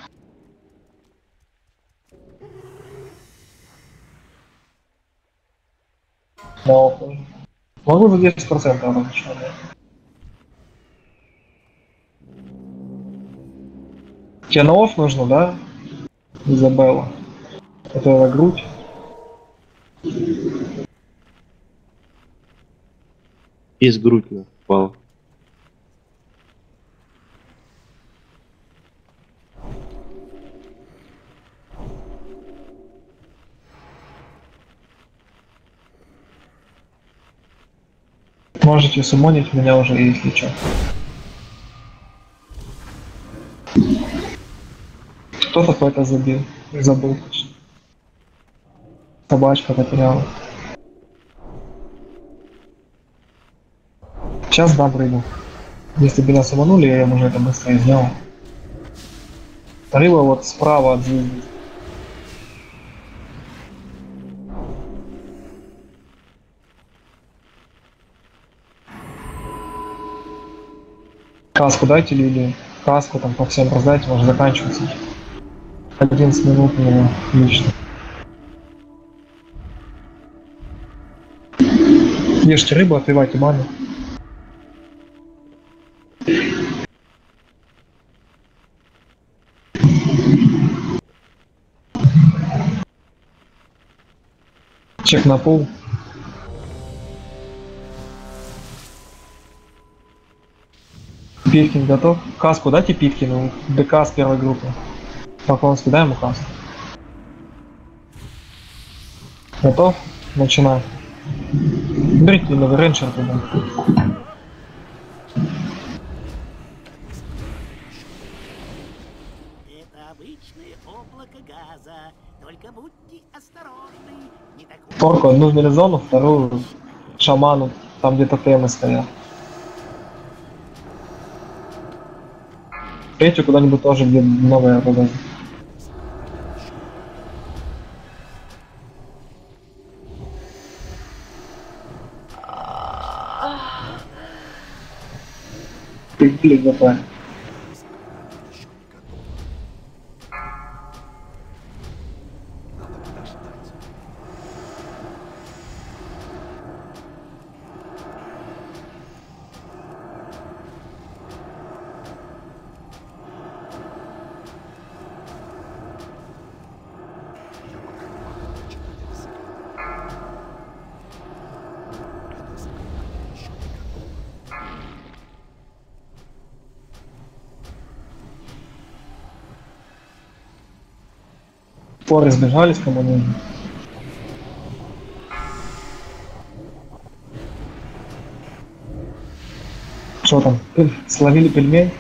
На офф. Могу за десять процентов разрешать. Тебе на офф нужно, да? Изабелла. Это грудь. Из грудь на упала. Можете суммонить меня уже, если что. Кто-то по это забил. Забыл. Собачка потеряла. Сейчас дам рыбу. Если бы меня суманули, я уже это быстро сделал. Рыба вот справа от звезды. Каску дайте люди. Каску там по всем раздайте, может заканчиваться. одиннадцать минут у него лично. Ешьте рыбу, отпивайте ману. Чек на пол. Питкин готов. Каску дайте Питкину. ДК с первой группы. Поклонский, дай ему каску. Готов? Начинаем. Берите новый рейнджер туда. Это обычное облако газа. Только будьте осторожны. Не такое... Торку одну в мелизону, вторую шаману. Там где-то темы стоят. Третью куда-нибудь тоже, где новая вода. Ты готов. Споры сбежались, кому нужно. Что там? Словили пельмень?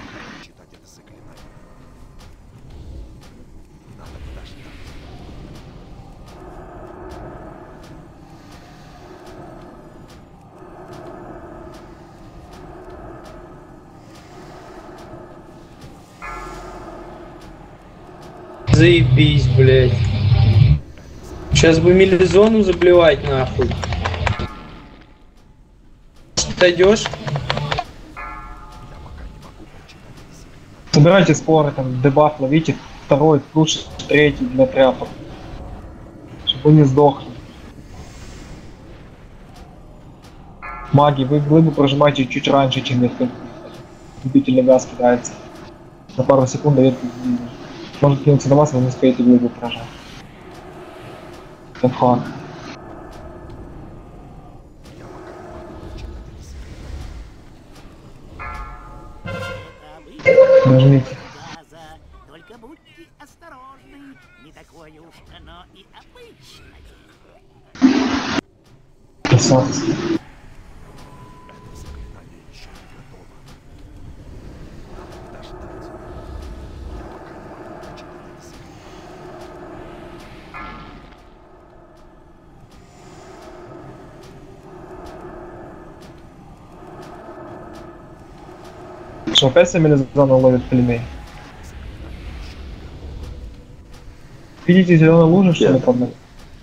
Заебись, блядь. Сейчас бы милизону заблевать нахуй. Отойдешь? Собирайте споры, там, дебаф ловите, второй, лучше третий для тряпок. Чтобы не сдохли. Маги, вы глыбу прожимаете чуть раньше, чем если любительный газ кидается. На пару секунд дает. Может кинуться на вас, вы не успеете глыбу прожать. Это факт. Нажмите. Только будьте осторожны, не такое уж оно и обычное. Красавцы. Что, опять все мелизоны ловят пельмень? Видите зеленые лужи, что ли, под нами?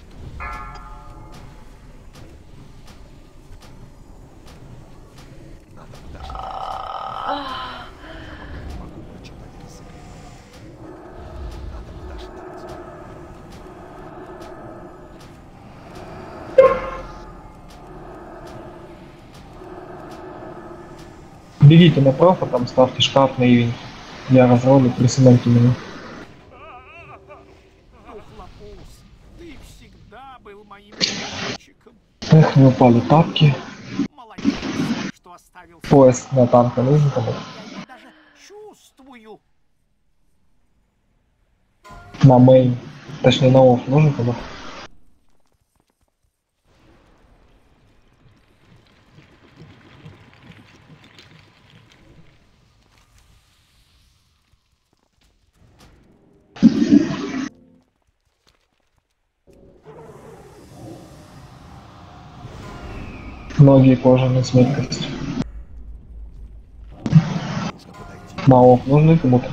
Бегите на профа, там ставьте шкаф на ивень. Я разролю, присылайте меня. Ты всегда был моим мальчиком. Эх, не упали тапки. Молодец, что оставил. Пояс на танка нужен кому? Я даже чувствую. На мейн. Точнее на офф нужен кому? Многие кожаные с меткостью. На офф нужны кому-то?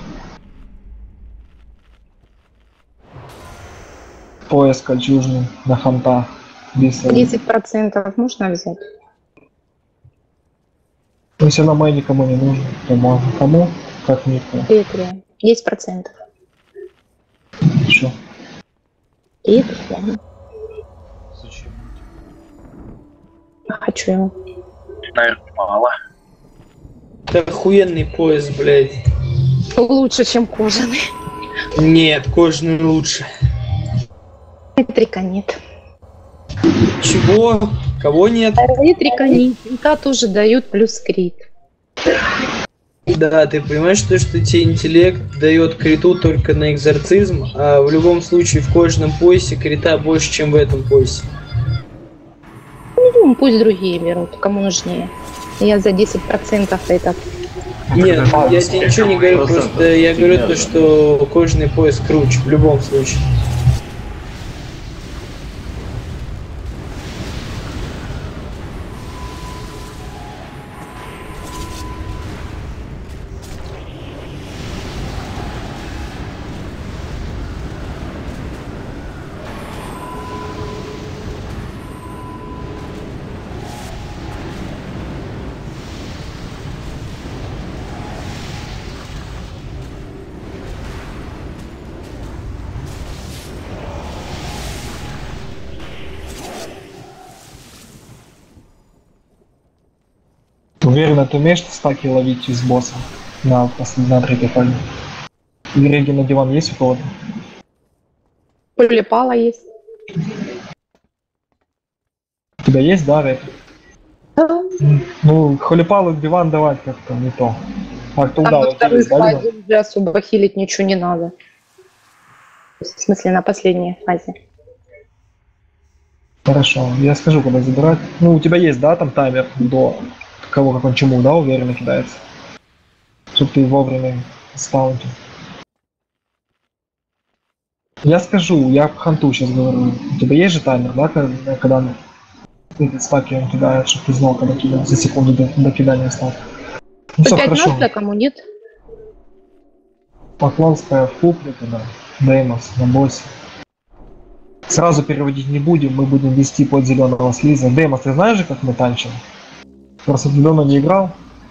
Пояс кольчужный на ханта. тридцать процентов можно взять? Если на мэй никому не нужен, то можно. Кому? Как никому. Петрия. десять процентов. Что? Петрия. Зачем? Хочу его. Наверное, мало. Это охуенный пояс, блядь. Лучше, чем кожаный. Нет, кожаный лучше. Петрика нет. Чего? Кого нет? Петрика нет. Инка тоже дают плюс крит. Да, ты понимаешь, что, что тебе интеллект дает криту только на экзорцизм, а в любом случае в кожаном поясе крита больше, чем в этом поясе. Ну, пусть другие берут, кому нужнее. Я за десять процентов этот. Нет, я тебе ничего не говорю, просто я говорю то, что кожаный пояс круче, в любом случае. Уверенно, ты умеешь стаки ловить из босса на, на третьей фазе? Или реги на диван есть у кого-то? Полипала есть. У тебя есть, да, рэп? Да. Ну, холипалу диван давать как-то не то. А кто Там удар, на второй есть, да, фазе уже особо хилить ничего не надо. в смысле на последней фазе. Хорошо, я скажу, когда забирать. Ну, у тебя есть, да, там таймер до кого, как он чему, да, уверенно кидается? Чтобы ты вовремя спаунтил. Я скажу, я ханту сейчас говорю. У тебя есть же таймер, да, когда, когда эти стаки он кидает, чтобы ты знал, когда кидать, за секунду до, до кидания стака. Ну все, хорошо. пять кому нет? Поклонская в куплике, да. Деймос на боссе. Сразу переводить не будем, мы будем вести под зеленого слиза. Деймос, ты знаешь же, как мы танчим? Просто ты давно не играл?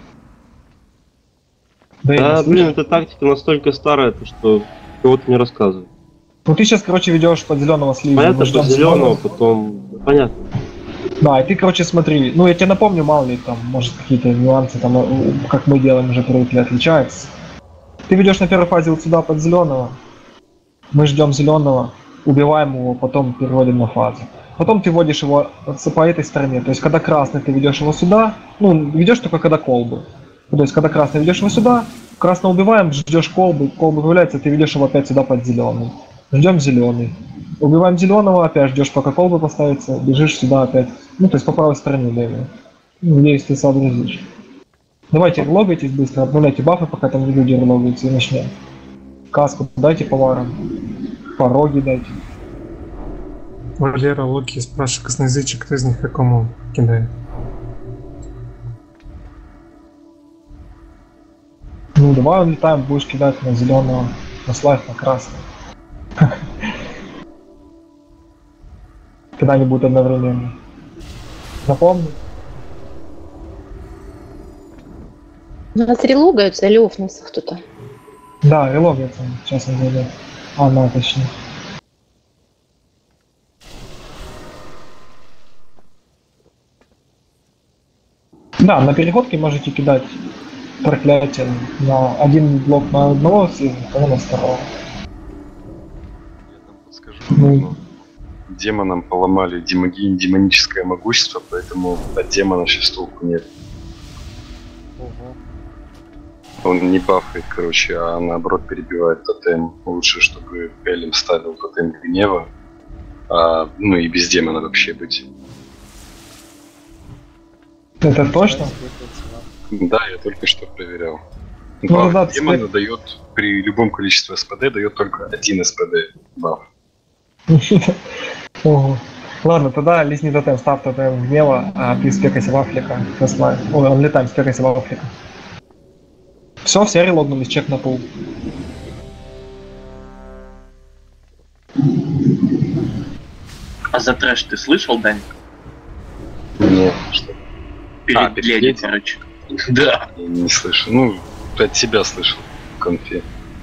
Да, блин, эта тактика настолько старая, что кого-то не рассказывает. Ну ты сейчас, короче, ведешь под зеленого слиза. Понятно, что зеленого, потом... Понятно. Да, и ты, короче, смотри. Ну, я тебе напомню, мало ли, там, может, какие-то нюансы, там, как мы делаем, уже привыкли, отличаются. Ты ведешь на первой фазе вот сюда под зеленого. Мы ждем зеленого, убиваем его, потом переводим на фазу. Потом ты вводишь его по этой стороне. То есть, когда красный, ты ведешь его сюда. Ну, ведешь только когда колбы. То есть, когда красный ведешь его сюда, красного убиваем, ждешь колбы, колбы появляется, ты ведешь его опять сюда под зеленый. Ждем зеленый. Убиваем зеленого, опять ждешь, пока колбы поставится, бежишь сюда опять. Ну, то есть по правой стороне левее. Ну, надеюсь, ты сообразишь. Давайте релогайтесь быстро, обнуляйте бафы, пока там люди релогаются, и начнем. Каску дайте поварам. Пороги дайте. Валера, Локи спрашивает косноязычек, кто из них какому кидает. Ну, давай улетаем, будешь кидать на зеленого, на слайд, на красный. Когда они будут одновременно. Напомню. У нас релогаются или офнулся кто-то? Да, релогается. Сейчас он зайдет. А, ну, точнее. Да, на переходке можете кидать проклятие на один блок на одного слиза, а на второго. Скажу, ну, демонам поломали демоги, демоническое могущество, поэтому от демона сейчас толку нет. Он не бафает, короче, а наоборот перебивает тотем. Лучше, чтобы Элем ставил тотем гнева, а, ну и без демона вообще быть. Это точно? Да, я только что проверял. Ну, Баф да, демона цвет... дает при любом количестве СПД дает только один СПД баф. Ого. Ладно, тогда лисни тотем, став тотем гнева, а ты спекайся в Афлика. Ой, он летаем, спекайся в Афлика. Все, все релогнулись, чек на пул. А за трэш ты слышал, Дань? Нет, что? Перед А, перед леди, летом? короче. Да. Я не слышал. Ну, от себя слышал в конфе.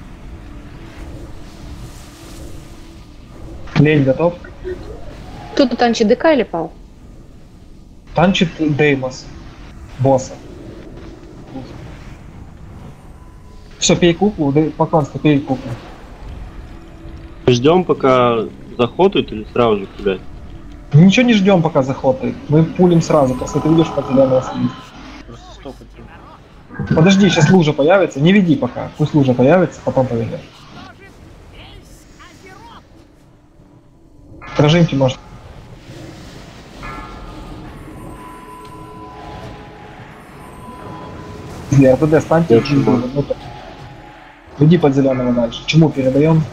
Лень готов? Кто-то танчит ДК или пал? Танчит Деймос. Босса. Все, пей куклу, поклонство, пей куклу. Ждем, пока заходят или сразу же кидать? Ничего не ждем, пока заходит. Мы пулим сразу, просто ты видишь под зеленого слиза. Просто стопать. Подожди, сейчас лужа появится. Не веди пока. Пусть лужа появится, потом поведешь. Прожимки может. РТД станьте. Иди под зеленого дальше. Чему передаем?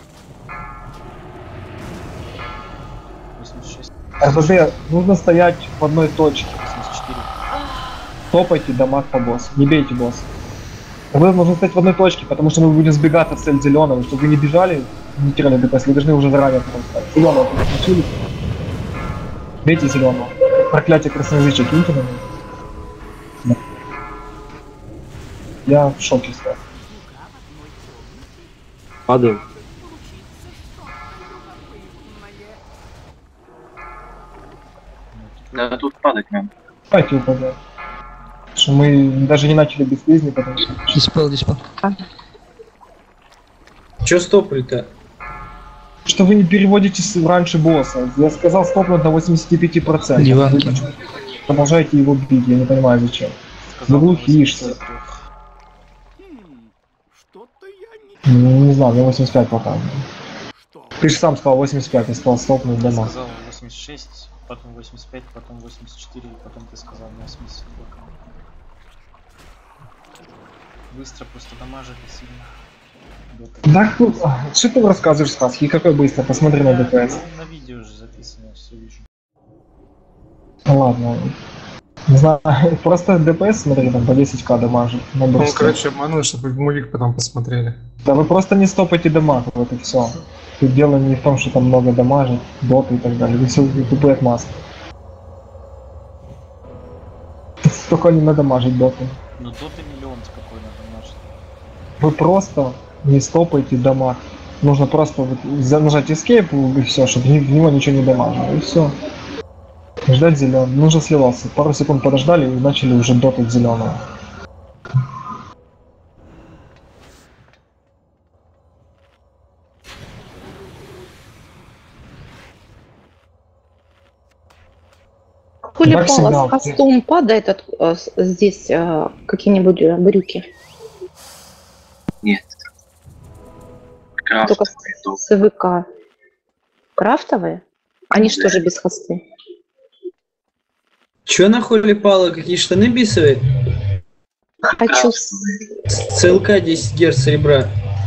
РТД нужно стоять в одной точке. Топайте дамаг по боссу. Не бейте босса. Вы нужно стоять в одной точке, потому что мы будем сбегать от цель зеленого. Чтобы вы не бежали, не теряли ДПС, вы должны уже заранее просто. Зеленого подключили. Бейте зеленого. Проклятие красноязычия киньте на него. Я в шоке стал. Падаем. Да, тут падать надо. Давайте упадем. Что мы даже не начали без слизни, потому что... Диспел, диспел. Чё стопли-то? Что вы не переводите раньше босса. Я сказал стопнуть на восемьдесят пять процентов. Ливанки. Продолжаете его бить, я не понимаю зачем. Вы глухишься. Ну, не знаю, мне восемьдесят пять пока. Ты же сам сказал восемьдесят пять, я сказал стопнуть Я дома. сказал восемьдесят шесть, потом восемьдесят пять, потом восемьдесят четыре, и потом ты сказал восемьдесят блоком. Быстро просто дамажили сильно. Да, ну, что ты рассказываешь сказки? Какой быстро? Посмотри на ДПС. На видео уже записано, все вижу. Ладно. Не знаю, просто ДПС, смотри, там по десять ка дамажит. Он, короче, обманул, чтобы мувик потом посмотрели. Да вы просто не стопайте дамаг, вот и все. Тут дело не в том, что там много дамажит, доты и так далее. Вы все тупые отмазки. Столько не надо мажить доты. Ну доты миллион какой надо мажить. Вы просто не стопайте дамаг. Нужно просто вот нажать escape и все, чтобы в него ничего не дамажило. И все. Ждать зеленый. Ну уже сливался. Пару секунд подождали и начали уже дотать зеленого. Хули пала с хостом падает от, э, с- здесь э, какие-нибудь э, брюки? Нет. Только с, с ВК. Крафтовые? Они что же без хосты? Чё на хули пала? Какие штаны бисовые? Хочу с... ЦЛК десять герц серебра.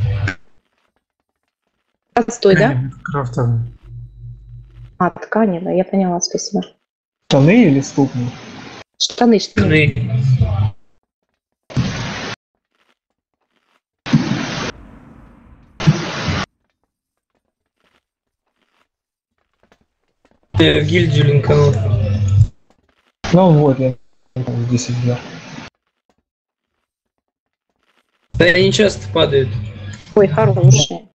Отстой, да? Крафтовый. А, тканевая, я поняла, спасибо. Штаны или ступни? Штаны, штаны. Штаны. Я в гильдию линканул. Ну вот, я там десять вверх. Да они часто падают. Ой, хорошие.